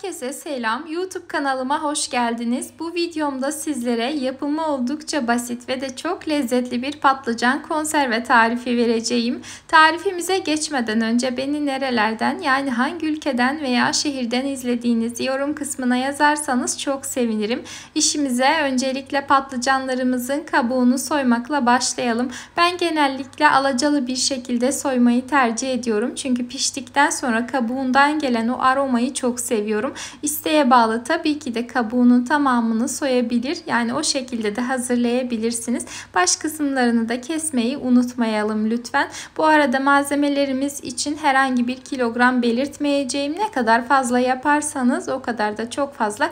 Herkese selam. YouTube kanalıma hoş geldiniz. Bu videomda sizlere yapımı oldukça basit ve de çok lezzetli bir patlıcan konserve tarifi vereceğim. Tarifimize geçmeden önce beni nerelerden, yani hangi ülkeden veya şehirden izlediğinizi yorum kısmına yazarsanız çok sevinirim. İşimize öncelikle patlıcanlarımızın kabuğunu soymakla başlayalım. Ben genellikle alacalı bir şekilde soymayı tercih ediyorum. Çünkü piştikten sonra kabuğundan gelen o aromayı çok seviyorum. İsteğe bağlı tabii ki de kabuğunun tamamını soyabilir. Yani o şekilde de hazırlayabilirsiniz. Baş kısımlarını da kesmeyi unutmayalım lütfen. Bu arada malzemelerimiz için herhangi bir kilogram belirtmeyeceğim. Ne kadar fazla yaparsanız o kadar da çok fazla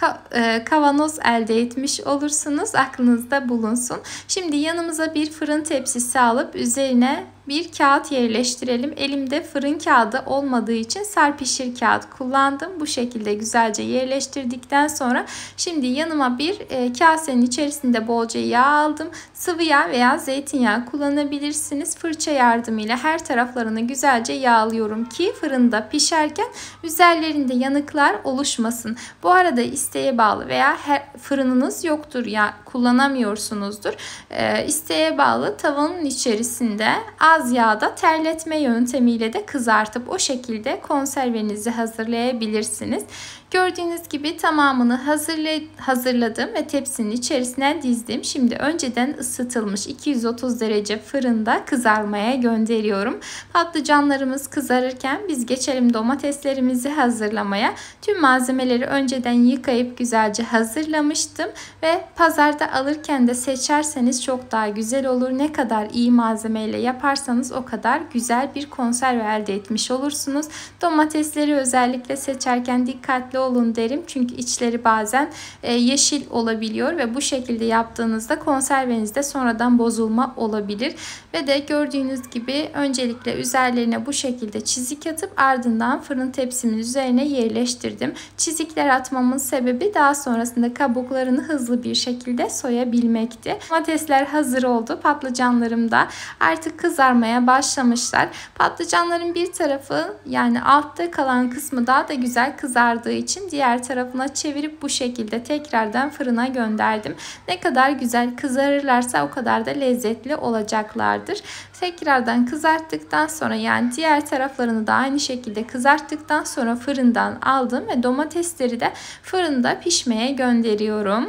kavanoz elde etmiş olursunuz. Aklınızda bulunsun. Şimdi yanımıza bir fırın tepsisi alıp üzerine bir kağıt yerleştirelim. Elimde fırın kağıdı olmadığı için serpişir kağıt kullandım. Bu şekilde güzelce yerleştirdikten sonra şimdi yanıma bir kasenin içerisinde bolca yağ aldım. Sıvı yağ veya zeytinyağı kullanabilirsiniz. Fırça yardımıyla her taraflarını güzelce yağlıyorum ki fırında pişerken üzerlerinde yanıklar oluşmasın. Bu arada isteğe bağlı veya fırınınız yoktur ya kullanamıyorsunuzdur. İsteğe bağlı tavanın içerisinde az yağda terletme yöntemiyle de kızartıp o şekilde konservenizi hazırlayabilirsiniz. Gördüğünüz gibi tamamını hazırladım ve tepsinin içerisine dizdim. Şimdi önceden ısıtılmış 230 derece fırında kızarmaya gönderiyorum. Patlıcanlarımız kızarırken biz geçelim domateslerimizi hazırlamaya. Tüm malzemeleri önceden yıkayıp güzelce hazırlamıştım ve pazarda alırken de seçerseniz çok daha güzel olur. Ne kadar iyi malzemeyle yaparsanız o kadar güzel bir konserve elde etmiş olursunuz. Domatesleri özellikle seçerken dikkatli olun derim. Çünkü içleri bazen yeşil olabiliyor ve bu şekilde yaptığınızda konservenizde sonradan bozulma olabilir. Ve de gördüğünüz gibi öncelikle üzerlerine bu şekilde çizik atıp ardından fırın tepsimin üzerine yerleştirdim. Çizikler atmamın sebebi daha sonrasında kabuklarını hızlı bir şekilde soyabilmekti. Domatesler hazır oldu. Patlıcanlarım da artık kızarmaya başlamışlar. Patlıcanların bir tarafı, yani altta kalan kısmı daha da güzel kızardığı için diğer tarafına çevirip bu şekilde tekrardan fırına gönderdim. Ne kadar güzel kızarırlarsa o kadar da lezzetli olacaklardır. Tekrardan kızarttıktan sonra, yani diğer taraflarını da aynı şekilde kızarttıktan sonra fırından aldım ve domatesleri de fırında pişmeye gönderiyorum.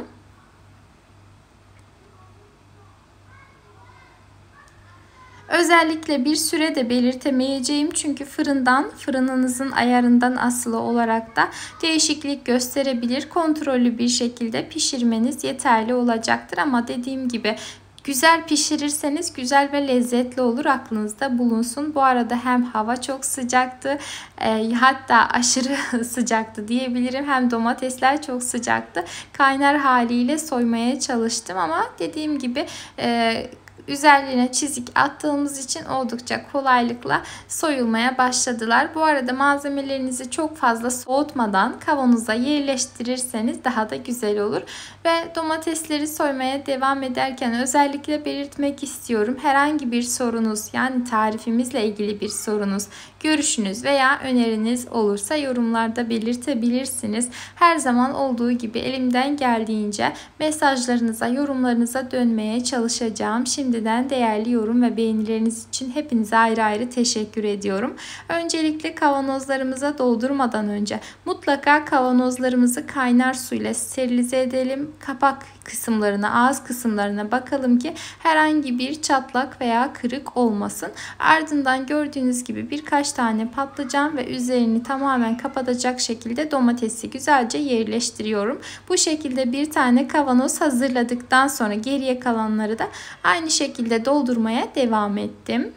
Özellikle bir süre de belirtemeyeceğim çünkü fırınınızın ayarından asılı olarak da değişiklik gösterebilir. Kontrollü bir şekilde pişirmeniz yeterli olacaktır ama dediğim gibi güzel pişirirseniz güzel ve lezzetli olur, aklınızda bulunsun. Bu arada hem hava çok sıcaktı, hatta aşırı sıcaktı diyebilirim. Hem domatesler çok sıcaktı. Kaynar haliyle soymaya çalıştım ama dediğim gibi üzerlerine çizik attığımız için oldukça kolaylıkla soyulmaya başladılar. Bu arada malzemelerinizi çok fazla soğutmadan kavanoza yerleştirirseniz daha da güzel olur. Ve domatesleri soymaya devam ederken özellikle belirtmek istiyorum. Herhangi bir sorunuz, yani tarifimizle ilgili bir sorunuz, görüşünüz veya öneriniz olursa yorumlarda belirtebilirsiniz. Her zaman olduğu gibi elimden geldiğince mesajlarınıza, yorumlarınıza dönmeye çalışacağım. Şimdiden değerli yorum ve beğenileriniz için hepinize ayrı ayrı teşekkür ediyorum. Öncelikle kavanozlarımıza doldurmadan önce mutlaka kavanozlarımızı kaynar suyla sterilize edelim. Kapak kısımlarına, ağız kısımlarına bakalım ki herhangi bir çatlak veya kırık olmasın. Ardından gördüğünüz gibi birkaç tane patlıcan ve üzerini tamamen kapatacak şekilde domatesi güzelce yerleştiriyorum. Bu şekilde bir tane kavanoz hazırladıktan sonra geriye kalanları da aynı şekilde doldurmaya devam ettim.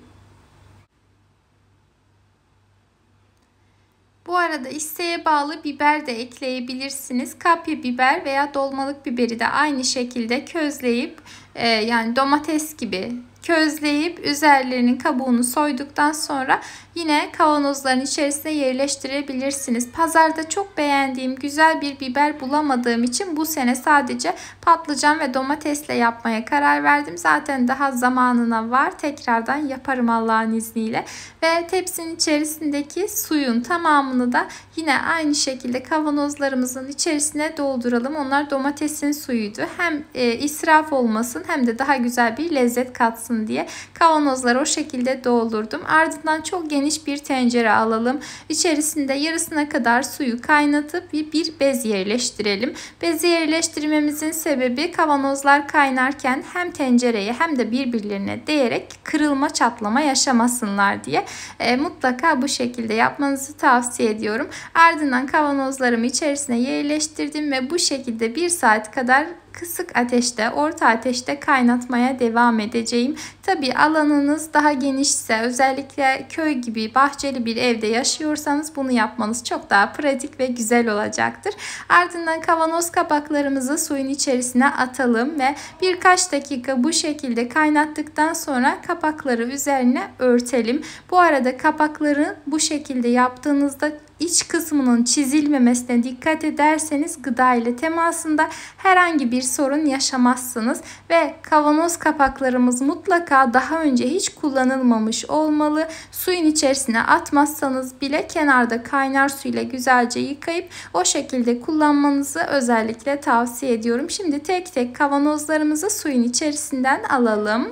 Bu arada isteğe bağlı biber de ekleyebilirsiniz. Kapya biber veya dolmalık biberi de aynı şekilde közleyip yani domates gibi közleyip üzerlerinin kabuğunu soyduktan sonra yine kavanozların içerisine yerleştirebilirsiniz. Pazarda çok beğendiğim güzel bir biber bulamadığım için bu sene sadece patlıcan ve domatesle yapmaya karar verdim. Zaten daha zamanına var. Tekrardan yaparım Allah'ın izniyle. Ve tepsinin içerisindeki suyun tamamını da yine aynı şekilde kavanozlarımızın içerisine dolduralım. Onlar domatesin suyuydu. Hem israf olmasın hem de daha güzel bir lezzet katsın diye kavanozları o şekilde doldurdum. Ardından çok geniş bir tencere alalım. İçerisinde yarısına kadar suyu kaynatıp bir bez yerleştirelim. Bezi yerleştirmemizin sebebi kavanozlar kaynarken hem tencereye hem de birbirlerine değerek kırılma, çatlama yaşamasınlar diye. Mutlaka bu şekilde yapmanızı tavsiye ediyorum. Ardından kavanozlarımı içerisine yerleştirdim ve bu şekilde 1 saat kadar kısık ateşte, orta ateşte kaynatmaya devam edeceğim. Tabi alanınız daha genişse, özellikle köy gibi bahçeli bir evde yaşıyorsanız bunu yapmanız çok daha pratik ve güzel olacaktır. Ardından kavanoz kapaklarımızı suyun içerisine atalım ve birkaç dakika bu şekilde kaynattıktan sonra kapakları üzerine örtelim. Bu arada kapakları bu şekilde yaptığınızda İç kısmının çizilmemesine dikkat ederseniz gıda ile temasında herhangi bir sorun yaşamazsınız ve kavanoz kapaklarımız mutlaka daha önce hiç kullanılmamış olmalı. Suyun içerisine atmazsanız bile kenarda kaynar suyla güzelce yıkayıp o şekilde kullanmanızı özellikle tavsiye ediyorum. Şimdi tek tek kavanozlarımızı suyun içerisinden alalım.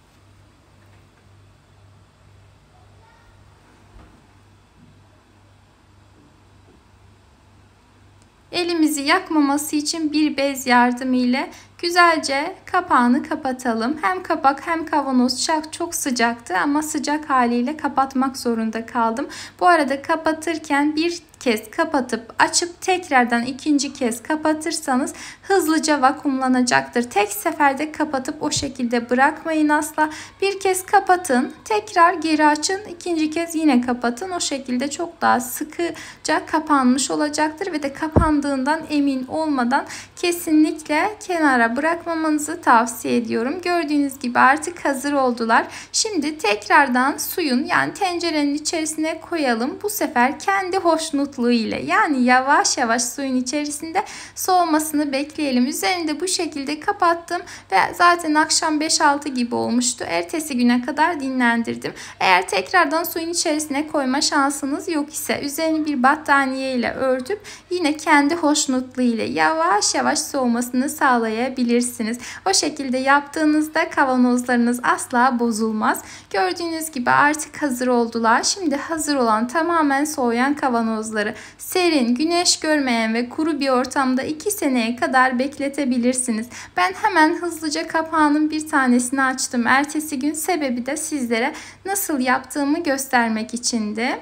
Elimizi yakmaması için bir bez yardımıyla güzelce kapağını kapatalım. Hem kapak hem kavanoz çok sıcaktı ama sıcak haliyle kapatmak zorunda kaldım. Bu arada kapatırken bir kez kapatıp açıp tekrardan ikinci kez kapatırsanız hızlıca vakumlanacaktır. Tek seferde kapatıp o şekilde bırakmayın asla. Bir kez kapatın, tekrar geri açın, ikinci kez yine kapatın. O şekilde çok daha sıkıca kapanmış olacaktır ve de kapandığından emin olmadan kesinlikle kenara bırakmamanızı tavsiye ediyorum. Gördüğünüz gibi artık hazır oldular. Şimdi tekrardan suyun, yani tencerenin içerisine koyalım. Bu sefer kendi hoşnutluğu ile, yani yavaş yavaş suyun içerisinde soğumasını bekleyelim. Üzerinde bu şekilde kapattım ve zaten akşam 5-6 gibi olmuştu. Ertesi güne kadar dinlendirdim. Eğer tekrardan suyun içerisine koyma şansınız yok ise üzerini bir battaniye ile örtüp yine kendi hoşnutluğu ile yavaş yavaş soğumasını sağlayabilirsiniz. O şekilde yaptığınızda kavanozlarınız asla bozulmaz. Gördüğünüz gibi artık hazır oldular. Şimdi hazır olan tamamen soğuyan kavanozları serin, güneş görmeyen ve kuru bir ortamda 2 seneye kadar bekletebilirsiniz. Ben hemen hızlıca kapağının bir tanesini açtım. Ertesi gün, sebebi de sizlere nasıl yaptığımı göstermek içindi.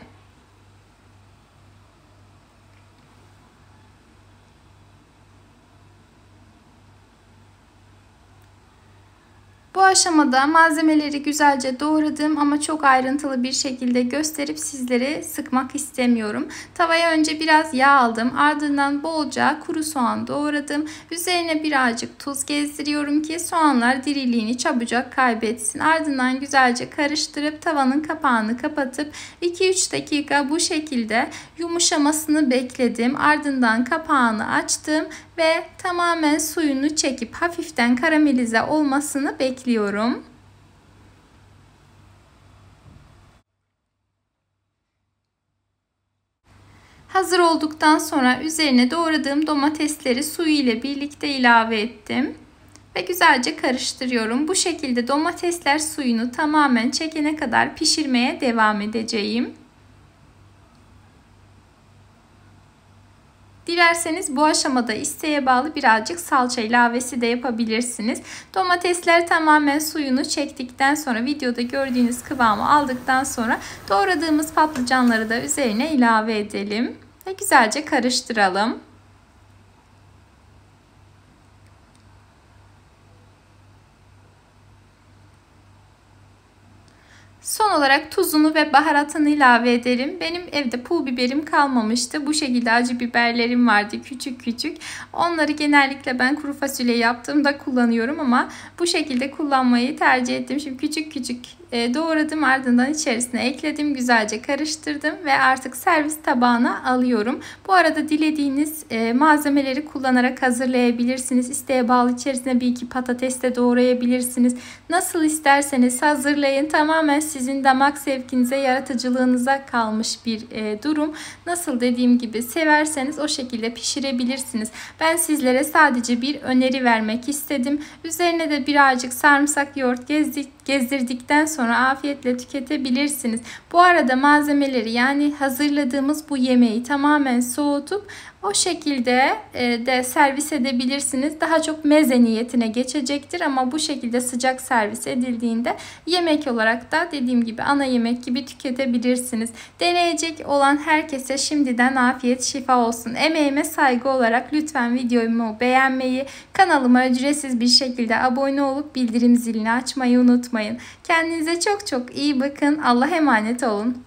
Bu aşamada malzemeleri güzelce doğradım ama çok ayrıntılı bir şekilde gösterip sizlere sıkmak istemiyorum. Tavaya önce biraz yağ aldım. Ardından bolca kuru soğan doğradım. Üzerine birazcık tuz gezdiriyorum ki soğanlar diriliğini çabucak kaybetsin. Ardından güzelce karıştırıp tavanın kapağını kapatıp 2-3 dakika bu şekilde yumuşamasını bekledim. Ardından kapağını açtım ve tamamen suyunu çekip hafiften karamelize olmasını bekliyorum. Hazır olduktan sonra üzerine doğradığım domatesleri suyu ile birlikte ilave ettim ve güzelce karıştırıyorum. Bu şekilde domatesler suyunu tamamen çekene kadar pişirmeye devam edeceğim. Dilerseniz bu aşamada isteğe bağlı birazcık salça ilavesi de yapabilirsiniz. Domatesler tamamen suyunu çektikten sonra, videoda gördüğünüz kıvamı aldıktan sonra doğradığımız patlıcanları da üzerine ilave edelim ve güzelce karıştıralım. Son olarak tuzunu ve baharatını ilave ederim. Benim evde pul biberim kalmamıştı. Bu şekilde acı biberlerim vardı küçük küçük. Onları genellikle ben kuru fasulye yaptığımda kullanıyorum ama bu şekilde kullanmayı tercih ettim. Şimdi küçük küçük doğradım, ardından içerisine ekledim, güzelce karıştırdım ve artık servis tabağına alıyorum. Bu arada dilediğiniz malzemeleri kullanarak hazırlayabilirsiniz. İsteğe bağlı içerisine bir iki patates de doğrayabilirsiniz. Nasıl isterseniz hazırlayın. Tamamen sizin damak zevkinize, yaratıcılığınıza kalmış bir durum. Nasıl dediğim gibi severseniz o şekilde pişirebilirsiniz. Ben sizlere sadece bir öneri vermek istedim. Üzerine de birazcık sarımsak yoğurt gezdirdikten sonra afiyetle tüketebilirsiniz. Bu arada malzemeleri, yani hazırladığımız bu yemeği tamamen soğutup o şekilde de servis edebilirsiniz. Daha çok meze niyetine geçecektir ama bu şekilde sıcak servis edildiğinde yemek olarak da dediğim gibi ana yemek gibi tüketebilirsiniz. Deneyecek olan herkese şimdiden afiyet şifa olsun. Emeğime saygı olarak lütfen videomu beğenmeyi, kanalıma ücretsiz bir şekilde abone olup bildirim zilini açmayı unutmayın. Kendinize çok çok iyi bakın. Allah'a emanet olun.